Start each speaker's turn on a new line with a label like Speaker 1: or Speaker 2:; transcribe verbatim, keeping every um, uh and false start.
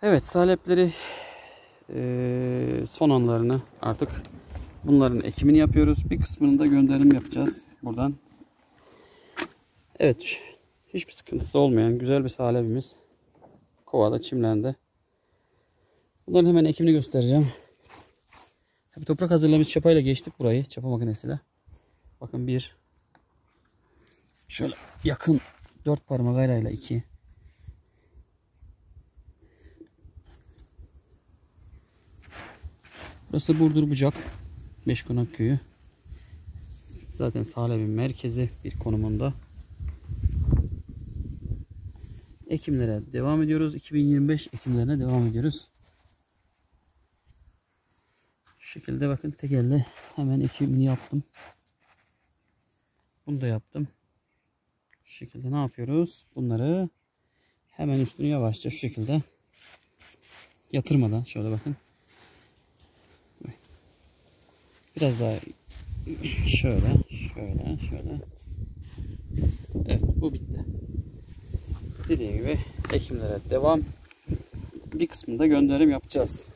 Speaker 1: Evet, salepleri e, son anlarını artık bunların ekimini yapıyoruz. Bir kısmını da gönderim yapacağız buradan. Evet, hiçbir sıkıntısı olmayan güzel bir salepimiz. Kovada, çimlende. Bunların hemen ekimini göstereceğim. Tabii toprak hazırlamış çapayla geçtik burayı. Çapa makinesiyle. Bakın bir. Şöyle yakın dört parmak arayla iki. Burası Burdur Bucak. Beşkonak köyü. Zaten salepin merkezi bir konumunda. Ekimlere devam ediyoruz. iki bin yirmi beş ekimlerine devam ediyoruz. Şu şekilde bakın tek elle hemen ekimini yaptım. Bunu da yaptım. Şu şekilde ne yapıyoruz? Bunları hemen üstünü yavaşça şu şekilde yatırmadan şöyle bakın. Biraz daha şöyle, şöyle, şöyle. Evet, bu bitti. Dediğim gibi ekimlere devam. Bir kısmında gönderim yapacağız.